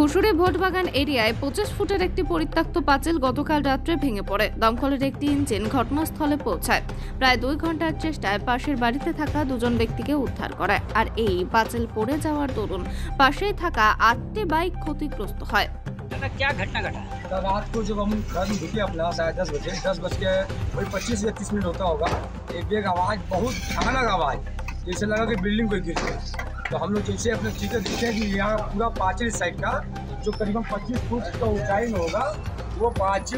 ধূসুরি ভোটবাগান এরিয়ায় 25 ফুটের একটি পরিত্যক্ত পাঁচিল গতকাল রাত্রে ভেঙে পড়ে দমকলের একটি ইঞ্জিন ঘটনাস্থলে পৌঁছায়। প্রায় 2 ঘন্টার চেষ্টায় পাশের বাড়িতে থাকা দুজন ব্যক্তিকে উদ্ধার করে। আর এই পাঁচিল পড়ে যাওয়ার দরুন পাশেই থাকা 8টি বাইক ক্ষতিগ্রস্ত হয়। क्या घटना घटा? रात को जब हम घर में ढुके अपना 10:30 बज के वही 25 या 30 मिनट होता होगा, एक बेग आवाज़, बहुत भयानक आवाज़, जैसे लगा कि बिल्डिंग कोई गिर गई। तो हम लोग जैसे अपने चीज़ें देखे कि यहाँ पूरा पाँचिल साइड का जो करीबन 25 फुट का ऊंचाई में होगा, वो पाँचिल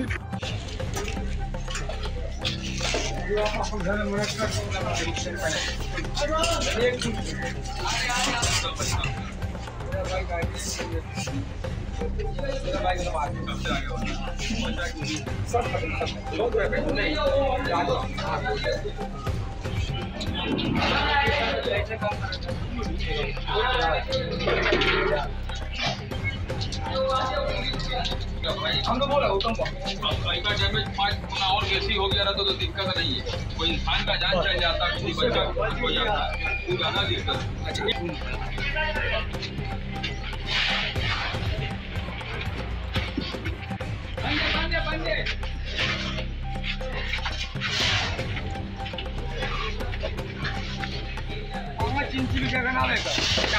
हम तो बोला हुकम का डैमेज 5 गुना और बेसी हो गया तो दिक्कत नहीं है। कोई इंसान का जान चल जाता, किसी बच्चा हो जाता, तो ज्यादा दिक्कत। चिंची भी जगह ना आएगा,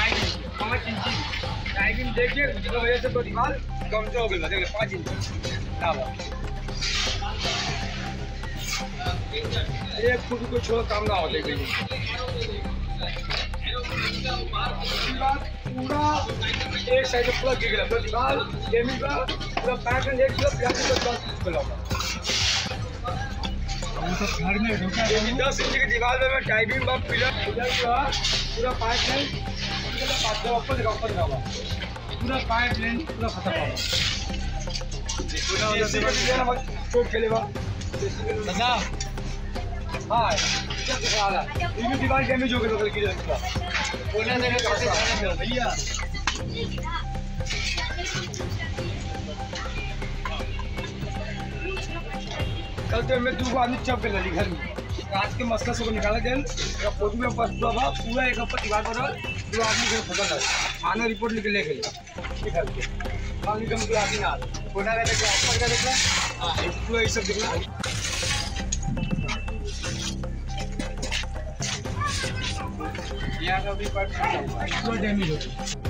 टाइमिंग देखिए, जिसकी वजह से तो दीवार कमजोर हो गई, देखिए 5 इंच एक फुट को छोड़ काम ना होते गई पूरा एक साइड पूरा गिर गया, पूरा दीवार गेमिंग का पूरा पैक में एक किलो 10 इंच की दीवार में टाइमिंग में पिलर पूरा पाइप लाइन पूरा पाइप लाइन पूरा खत्म होगा चोट खेलेगा हाँ ये दीवार डैमेज हो गया भैया। कल तो मैं 2 आदमी चप कर ली घर में, आज के मसला से निकाला गया फोटो में बस पूरा एक हफ्ता दीवार पर 2 आदमी घर फंसा था, थाना रिपोर्ट लिख ले गई पूरा ये सब दिखला यहाँ का भी पूरा डैमेज हो गया।